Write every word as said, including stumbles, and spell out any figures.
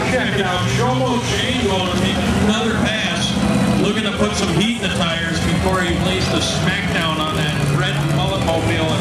check out Shomo Shane going to make another pass, looking to put some heat in the tires before he lays the smackdown on that red mullet mobile.